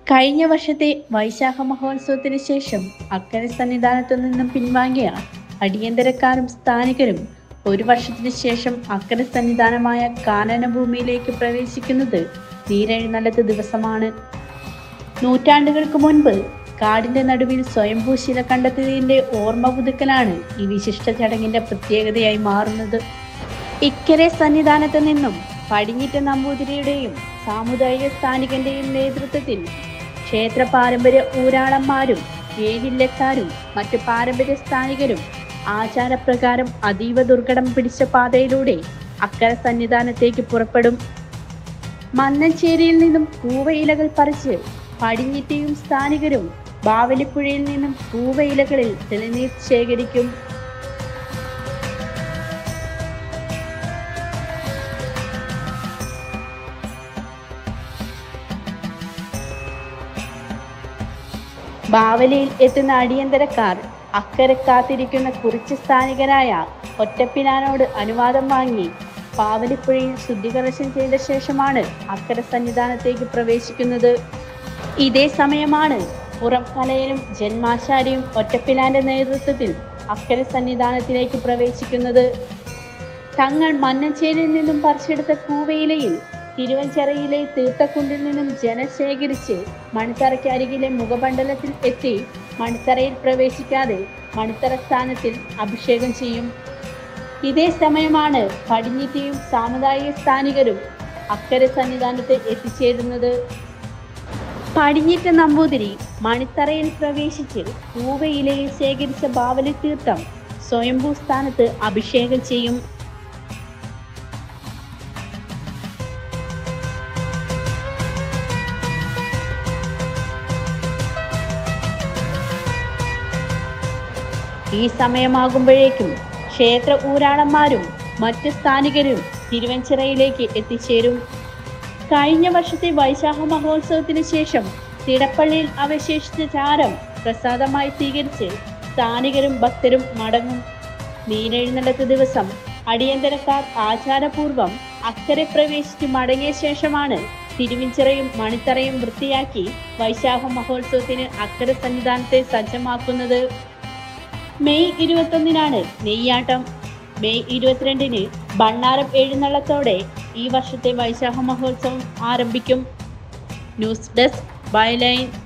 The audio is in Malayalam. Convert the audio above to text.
കഴിഞ്ഞ വർഷത്തെ വൈശാഖ മഹോത്സവത്തിന് ശേഷം അക്കരെ സന്നിധാനത്തു നിന്നും പിൻവാങ്ങിയ അടിയന്തരക്കാരും സ്ഥാനികരും ഒരു വർഷത്തിനു ശേഷം അക്കരെ സന്നിധാനമായ കാനനഭൂമിയിലേക്ക് പ്രവേശിക്കുന്നത് നീരെഴുന്നള്ളത്ത് ദിവസമാണ്. നൂറ്റാണ്ടുകൾക്ക് മുൻപ് കാടിന്റെ നടുവിൽ സ്വയംഭൂ ശില കണ്ടെത്തിയതിന്റെ ഓർമ്മ പുതുക്കലാണ് ഈ വിശിഷ്ട ചടങ്ങിന്റെ പ്രത്യേകതയായി മാറുന്നത്. ഇക്കരെ സന്നിധാനത്തു നിന്നും പടിഞ്ഞിറ്റ നമ്പൂതിരിയുടെയും സാമുദായിക സ്ഥാനികന്റെയും നേതൃത്വത്തിൽ ക്ഷേത്ര പാരമ്പര്യ ഊരാളന്മാരും ഏഴില്ലക്കാരും മറ്റു പാരമ്പര്യ സ്ഥാനികരും ആചാരപ്രകാരം അതീവ ദുർഘടം പിടിച്ച പാതയിലൂടെ അക്കര സന്നിധാനത്തേക്ക് പുറപ്പെടും. മന്നഞ്ചേരിയിൽ നിന്നും കൂവയിലകൾ പറിച്ച് പടിഞ്ഞിറ്റയും സ്ഥാനികരും ബാവലിപ്പുഴയിൽ നിന്നും കൂവയിലകളിൽ തെളിനീർ ശേഖരിക്കും. ബാവലിയിൽ എത്തുന്ന അടിയന്തരക്കാർ അക്കരെ കാത്തിരിക്കുന്ന കുറിച്ച് സ്ഥാനികരായ ഒറ്റപ്പിലാനോട് അനുവാദം വാങ്ങി ബാവലിപ്പുഴയിൽ ശുദ്ധികലശം ചെയ്ത ശേഷമാണ് അക്കരെ സന്നിധാനത്തേക്ക് പ്രവേശിക്കുന്നത്. ഇതേ സമയമാണ് പുറം കലയനും ജന്മാശാരിയും ഒറ്റപ്പിലാന്റെ നേതൃത്വത്തിൽ അക്കരെ സന്നിധാനത്തിലേക്ക് പ്രവേശിക്കുന്നത്. തങ്ങൾ മന്നഞ്ചേരിയിൽ നിന്നും പറിച്ചെടുത്ത കൂവയിലയിൽ തിരുവഞ്ചിറയിലെ തീർത്ഥക്കുണ്ടിൽ നിന്നും ജലം ശേഖരിച്ച് മണിത്തറയ്ക്ക് അരികിലെ മുഖമണ്ഡലത്തിൽ എത്തി മണിത്തറയിൽ പ്രവേശിക്കാതെ മണിത്തറ സ്ഥാനത്തിൽ അഭിഷേകം ചെയ്യും. ഇതേ സമയമാണ് പടിഞ്ഞിറ്റയും സാമുദായിക സ്ഥാനികരും അക്കരെ സന്നിധാനത്ത് എത്തിച്ചേരുന്നത്. പടിഞ്ഞിറ്റ നമ്പൂതിരി മണിത്തറയിൽ പ്രവേശിച്ച് കൂവയിലയിൽ ശേഖരിച്ച ബാവലി തീർത്ഥം സ്വയംഭൂ സ്ഥാനത്ത് അഭിഷേകം ചെയ്യും. ഈ സമയമാകുമ്പോഴേക്കും ക്ഷേത്ര ഊരാളന്മാരും മറ്റ് സ്ഥാനികരും തിരുവഞ്ചിറയിലേക്ക് എത്തിച്ചേരും. കഴിഞ്ഞ വർഷത്തെ വൈശാഖ മഹോത്സവത്തിന് ശേഷം തിടപ്പള്ളിയിൽ അവശേഷിച്ച ചാരം പ്രസാദമായി സ്വീകരിച്ച് സ്ഥാനികരും ഭക്തരും മടങ്ങും. നീരെഴുന്നള്ളത്ത് ദിവസം അടിയന്തരക്കാർ ആചാരപൂർവം അക്കരെ പ്രവേശിച്ച് മടങ്ങിയ ശേഷമാണ് തിരുവഞ്ചിറയും മണിത്തറയും വൃത്തിയാക്കി വൈശാഖ മഹോത്സവത്തിന് അക്കരെ സന്നിധാനത്തെ സജ്ജമാക്കുന്നത്. മെയ് 21 നെയ്യാട്ടം. മെയ് 22 ഭണ്ണാരം എഴുന്നള്ളത്തോടെ ഈ വർഷത്തെ വൈശാഖ മഹോത്സവം ആരംഭിക്കും. News desk byline.